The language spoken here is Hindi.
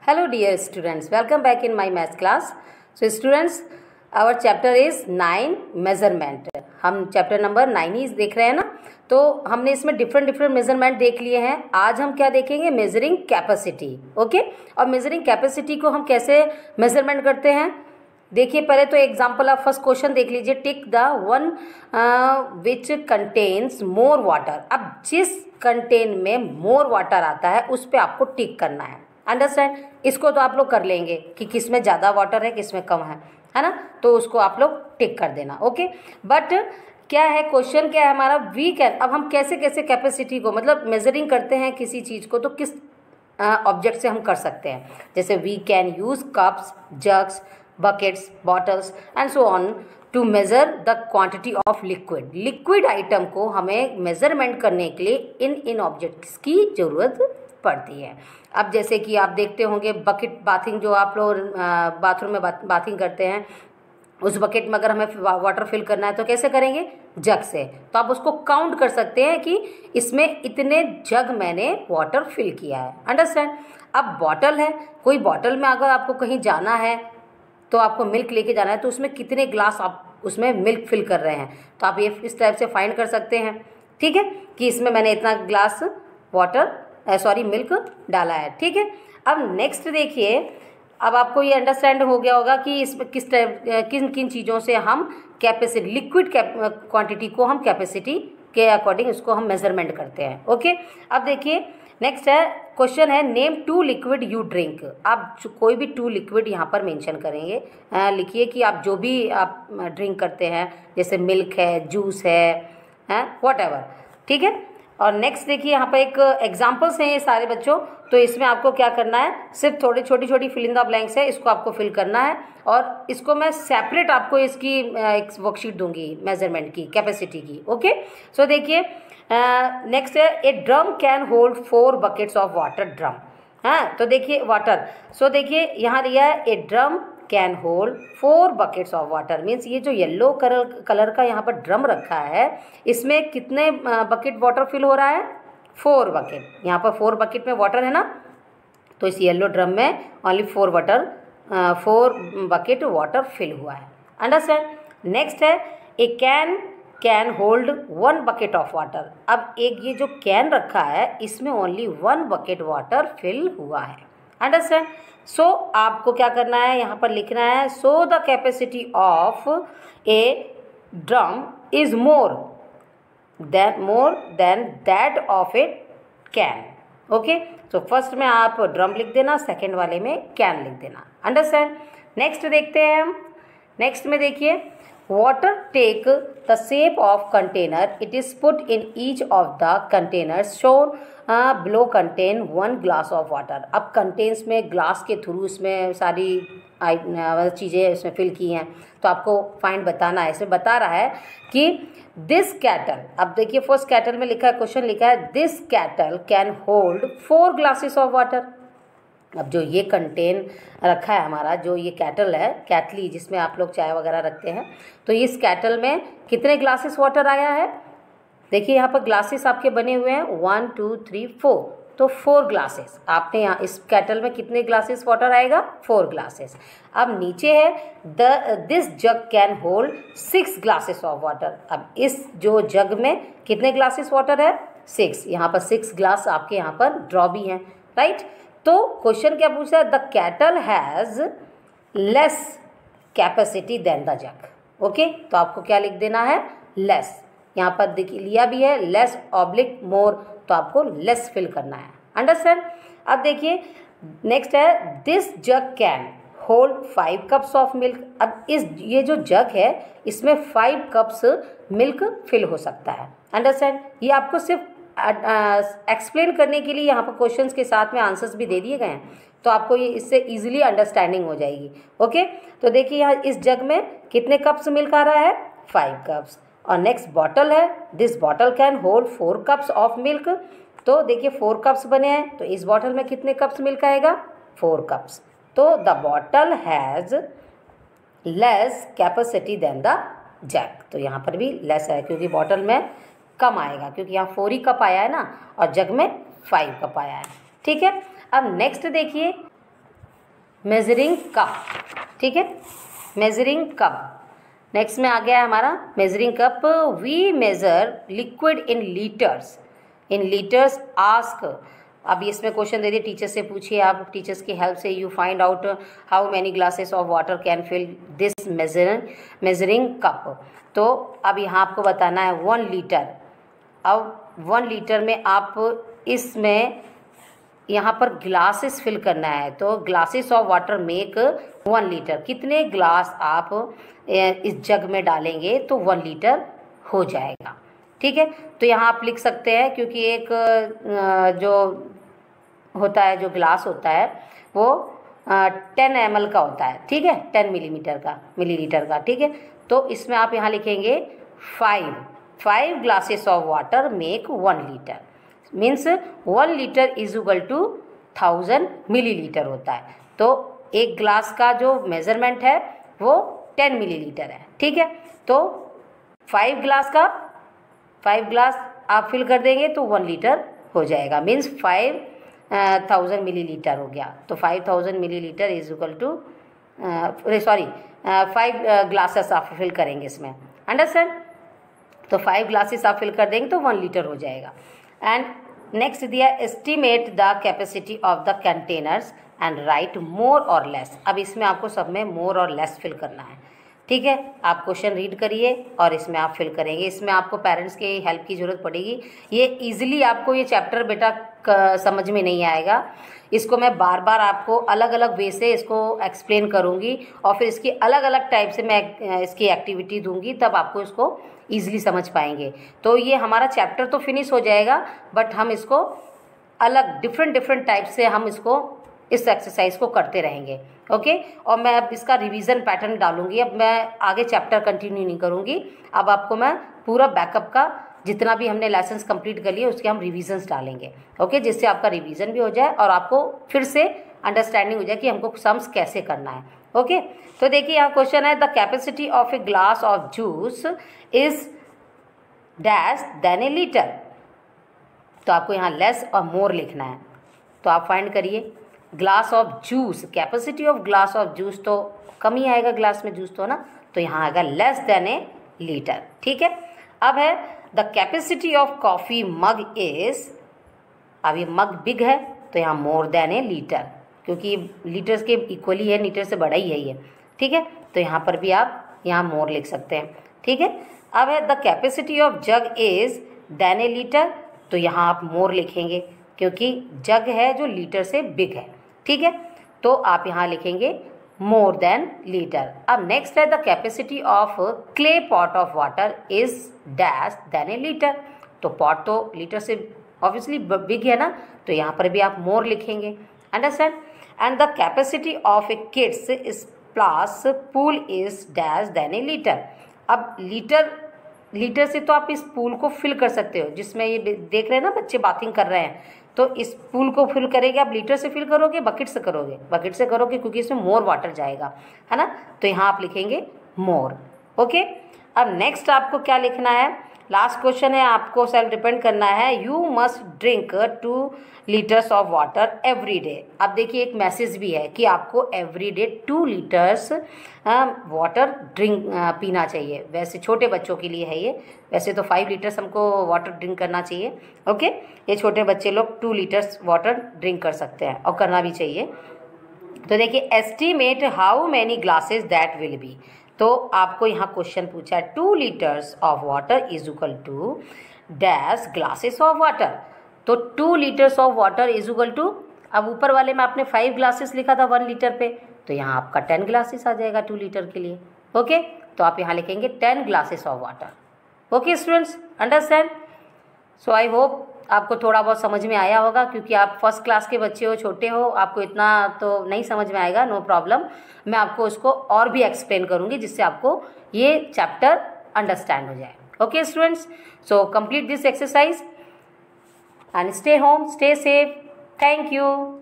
Hello dear students, welcome back in my math class. So students, our chapter is 9 measurement. हम चैप्टर नंबर 9 ही देख रहे हैं ना, तो हमने इसमें डिफरेंट मेजरमेंट देख लिए हैं. आज हम क्या देखेंगे? Measuring capacity. ओके, और मेजरिंग कैपेसिटी को हम कैसे मेजरमेंट करते हैं देखिए. पहले तो एग्जाम्पल आप फर्स्ट क्वेश्चन देख लीजिए. Tick the one which contains more water. अब जिस कंटेन में मोर वाटर आता है उस पर आपको टिक करना है. अंडरस्टैंड? इसको तो आप लोग कर लेंगे कि किस में ज़्यादा वाटर है किस में कम है ना, तो उसको आप लोग टिक कर देना. ओके, बट क्या है क्वेश्चन, क्या है हमारा? We can. अब हम कैसे कैसे कैपेसिटी को मतलब मेजरिंग करते हैं किसी चीज़ को, तो किस ऑब्जेक्ट से हम कर सकते हैं. जैसे we can use cups, jugs, buckets, bottles and so on to measure the quantity of liquid. Liquid item को हमें मेजरमेंट करने के लिए इन ऑब्जेक्ट्स की ज़रूरत पड़ती है. अब जैसे कि आप देखते होंगे बकेट बाथिंग, जो आप लोग बाथरूम में बाथिंग करते हैं, उस बकेट में अगर हमें वाटर फिल करना है तो कैसे करेंगे? जग से. तो आप उसको काउंट कर सकते हैं कि इसमें इतने जग मैंने वाटर फिल किया है. अंडरस्टैंड? अब बॉटल है, कोई बॉटल में अगर आपको कहीं जाना है तो आपको मिल्क लेके जाना है, तो उसमें कितने ग्लास आप उसमें मिल्क फिल कर रहे हैं, तो आप ये इस टाइप से फाइंड कर सकते हैं. ठीक है, कि इसमें मैंने इतना ग्लास वाटर मिल्क डाला है. ठीक है, अब नेक्स्ट देखिए. अब आपको ये अंडरस्टैंड हो गया होगा कि इसमें किन किन चीज़ों से हम कैपेसिटी, लिक्विड क्वांटिटी को हम कैपेसिटी के अकॉर्डिंग उसको हम मेजरमेंट करते हैं. ओके, अब देखिए नेक्स्ट है क्वेश्चन है नेम 2 लिक्विड यू ड्रिंक. आप कोई भी 2 लिक्विड यहाँ पर मेंशन करेंगे. लिखिए कि आप जो भी आप ड्रिंक करते हैं, जैसे मिल्क है, जूस है, वॉट एवर. ठीक है, और नेक्स्ट देखिए यहाँ पर एक एग्जाम्पल्स हैं ये सारे बच्चों. तो इसमें आपको क्या करना है, सिर्फ थोड़ी छोटी फिल इन द ब्लैंक्स है, इसको आपको फिल करना है. और इसको मैं सेपरेट आपको इसकी एक वर्कशीट दूंगी मेजरमेंट की, कैपेसिटी की. ओके, सो देखिए नेक्स्ट है a drum can hold 4 buckets of water. Drum, हाँ, तो देखिए वाटर. सो देखिए यहाँ दिया है a drum can hold 4 buckets of water. Means ये जो येलो कलर का यहाँ पर ड्रम रखा है, इसमें कितने बकेट वाटर फिल हो रहा है? 4 बकेट. यहाँ पर 4 बकेट में वाटर है ना, तो इस येलो ड्रम में ओनली 4 बकेट वाटर फिल हुआ है. अंडरस्टैंड? नेक्स्ट है a can hold 1 bucket of water. अब एक ये जो कैन रखा है इसमें ओनली 1 बकेट वाटर फिल हुआ है. अंडरस्टैंड? सो आपको क्या करना है, यहाँ पर लिखना है so the capacity of a drum is more than that of a can. Okay, so first में आप ड्रम लिख देना, सेकेंड वाले में कैन लिख देना. अंडरस्टैंड? नेक्स्ट देखते हैं हम. नेक्स्ट में देखिए water take the shape of container. It is put in each of the containers shown below contain 1 glass of water. अब कंटेन्स में ग्लास के थ्रू इसमें सारी चीज़ें इसमें फिल की हैं, तो आपको फाइंड बताना है. इसमें बता रहा है कि दिस कैटल. अब देखिए फर्स्ट कैटल में लिखा है, क्वेश्चन लिखा है this kettle can hold 4 glasses of water. अब जो ये कंटेन रखा है हमारा, जो ये कैटल है, कैटली जिसमें आप लोग चाय वगैरह रखते हैं, तो इस कैटल में कितने ग्लासेस वाटर आया है? देखिए यहाँ पर ग्लासेस आपके बने हुए हैं 1 2 3 4, तो 4 ग्लासेस आपने यहाँ इस कैटल में कितने ग्लासेस वाटर आएगा? 4 ग्लासेस. अब नीचे है this jug can hold 6 glasses of water. अब इस जो जग में कितने ग्लासेस वाटर है? 6. यहाँ पर 6 ग्लास आपके यहाँ पर ड्रॉ भी हैं, राइट? तो क्वेश्चन क्या पूछा है? The kettle has less capacity than the jug. Okay, तो आपको क्या लिख देना है? लेस. यहाँ पर देखिए लिया भी है लेस ऑब्लिक मोर, तो आपको लेस फिल करना है. अंडरस्टैंड? अब देखिए नेक्स्ट है this jug can hold 5 cups of milk. अब ये जो जग है इसमें 5 कप्स मिल्क फिल हो सकता है. अंडरस्टैंड? ये आपको सिर्फ एक्सप्लेन करने के लिए यहाँ पर क्वेश्चंस के साथ में आंसर्स भी दे दिए गए हैं, तो आपको ये इससे इजीली अंडरस्टैंडिंग हो जाएगी. ओके, तो देखिए यहाँ इस जग में कितने कप्स मिल्क आ रहा है? 5 कप्स. और नेक्स्ट बॉटल है, this bottle can hold 4 cups of milk. तो देखिए 4 कप्स बने हैं, तो इस बॉटल में कितने कप्स मिल्क आएगा? 4 कप्स. तो the bottle has less capacity than the jug. तो यहाँ पर भी लेस है क्योंकि बॉटल में कम आएगा, क्योंकि यहाँ 4 ही कप आया है ना, और जग में 5 कप आया है. ठीक है, अब नेक्स्ट देखिए मेजरिंग कप, ठीक है, मेजरिंग कप। नेक्स्ट में आ गया है हमारा measuring cup. We measure liquid in litres, in litres ask. अब इसमें क्वेश्चन दे दिए, टीचर से पूछिए, आप टीचर्स की हेल्प से you find out how many glasses of water can fill this measuring cup. तो अब यहाँ आपको बताना है 1 लीटर। अब 1 लीटर में आप इसमें यहाँ पर ग्लासेस फिल करना है, तो glasses of water make 1 litre. कितने ग्लास आप इस जग में डालेंगे तो 1 लीटर हो जाएगा, ठीक है। तो यहाँ आप लिख सकते हैं, क्योंकि एक जो होता है, जो ग्लास होता है वो 10 ml का होता है, ठीक है, 10 मिलीलीटर का, ठीक है। तो इसमें आप यहाँ लिखेंगे 5 glasses of water make 1 litre, means 1 litre is equal to 1000 millilitre होता है। तो एक ग्लास का जो मेजरमेंट है वो 10 मिलीलीटर है, ठीक है। तो 5 ग्लास आप फिल कर देंगे तो 1 लीटर हो जाएगा, मीन्स 5000 मिलीलीटर हो गया। तो 5000 millilitre is equal to 5 glasses आप फिल करेंगे इसमें, अंडरस्टैंड। तो 5 ग्लासेस आप फिल कर देंगे तो 1 लीटर हो जाएगा। एंड नेक्स्ट दिया estimate the capacity of the containers and write more और लेस। अब इसमें आपको सब में मोर और लेस फिल करना है, ठीक है। आप क्वेश्चन रीड करिए और इसमें आप फिल करेंगे। इसमें आपको पेरेंट्स के हेल्प की ज़रूरत पड़ेगी। ये इजीली आपको ये चैप्टर बेटा समझ में नहीं आएगा, इसको मैं बार बार आपको अलग अलग वे से इसको एक्सप्लेन करूँगी और फिर इसकी अलग अलग टाइप से मैं इसकी एक्टिविटी दूंगी, तब आपको इसको ईजिली समझ पाएंगे। तो ये हमारा चैप्टर तो फिनिश हो जाएगा, बट हम इसको अलग डिफरेंट टाइप से हम इसको इस एक्सरसाइज को करते रहेंगे, ओके। और मैं अब इसका रिवीजन पैटर्न डालूंगी। अब मैं आगे चैप्टर कंटिन्यू नहीं करूंगी, अब आपको मैं पूरा बैकअप का जितना भी हमने लेसन्स कंप्लीट कर लिए उसके हम रिविजन्स डालेंगे, ओके, जिससे आपका रिवीजन भी हो जाए और आपको फिर से अंडरस्टैंडिंग हो जाए कि हमको सम्स कैसे करना है, ओके। तो देखिए यहाँ क्वेश्चन है, the capacity of a glass of juice is dash than a litre. तो आपको यहाँ लेस और मोर लिखना है, तो आप फाइंड करिए glass of juice, capacity of glass of juice तो कम ही आएगा ग्लास में जूस तो ना, तो यहाँ आएगा लेस देन ए लीटर, ठीक है। अब है the capacity of coffee mug is, अब ये मग बिग है तो यहाँ मोर देन ए लीटर, क्योंकि लीटर्स के इक्वली है, लीटर से बड़ा ही है ये, ठीक है। तो यहाँ पर भी आप यहाँ मोर लिख सकते हैं, ठीक है। अब है the capacity of jug is than a litre, तो यहाँ आप मोर लिखेंगे क्योंकि जग है जो लीटर से बिग है, ठीक है। तो आप यहाँ लिखेंगे मोर देन लीटर। अब नेक्स्ट है the capacity of clay pot of water is dash than a litre. तो पॉट तो लीटर से ऑब्वियसली बिग है ना, तो यहाँ पर भी आप मोर लिखेंगे, understand. And the capacity of a kids splash pool is dash than a litre. अब लीटर से तो आप इस पूल को फिल कर सकते हो, जिसमें ये देख रहे हैं ना बच्चे बाथिंग कर रहे हैं, तो इस पूल को फिल करेंगे आप लीटर से फिल करोगे, बकेट से करोगे क्योंकि इसमें मोर वाटर जाएगा, है ना। तो यहाँ आप लिखेंगे मोर, ओके। अब नेक्स्ट आपको क्या लिखना है, लास्ट क्वेश्चन है, आपको सेल्फ डिपेंड करना है। You must drink 2 litres of water every day. अब देखिए एक मैसेज भी है कि आपको every day 2 litres water drink पीना चाहिए। वैसे छोटे बच्चों के लिए है ये, वैसे तो 5 लीटर्स हमको वाटर ड्रिंक करना चाहिए, ओके। ये छोटे बच्चे लोग 2 लीटर्स वाटर ड्रिंक कर सकते हैं और करना भी चाहिए। तो देखिए estimate how many glasses that will be. तो आपको यहाँ क्वेश्चन पूछा है 2 litres of water is equal to dash glasses of water. तो 2 litres of water is equal to, अब ऊपर वाले में आपने 5 ग्लासेस लिखा था 1 लीटर पे, तो यहाँ आपका 10 ग्लासेस आ जाएगा 2 लीटर के लिए, ओके। तो आप यहाँ लिखेंगे 10 glasses of water, okay students, understand. So I hope आपको थोड़ा बहुत समझ में आया होगा, क्योंकि आप फर्स्ट क्लास के बच्चे हो, छोटे हो, आपको इतना तो नहीं समझ में आएगा, नो प्रॉब्लम। मैं आपको उसको और भी एक्सप्लेन करूँगी जिससे आपको ये चैप्टर अंडरस्टैंड हो जाए, okay students. So complete this exercise and stay home, stay safe. Thank you.